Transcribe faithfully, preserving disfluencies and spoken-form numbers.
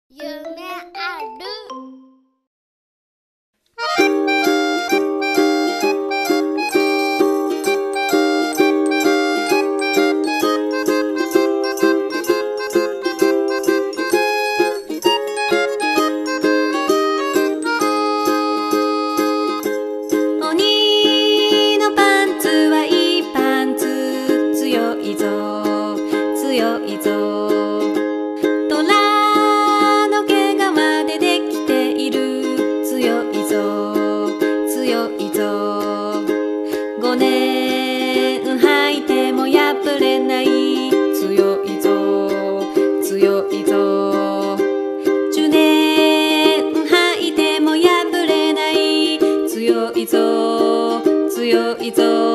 夢ある。 鬼のパンツはいいパンツ、強いぞ強いぞ。虎の毛皮でできている、強いぞ強いぞ。ごねん履いても破れない、強いぞ強いぞ。じゅうねん履いても破れない、強いぞ強いぞ。